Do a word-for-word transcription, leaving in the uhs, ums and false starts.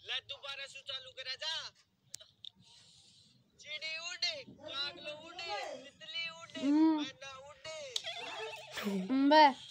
ले दोबारा से चालू करा जा। चिड़ी उड़े, कागलो उड़े, तितली उड़े, मैना उड़े। बे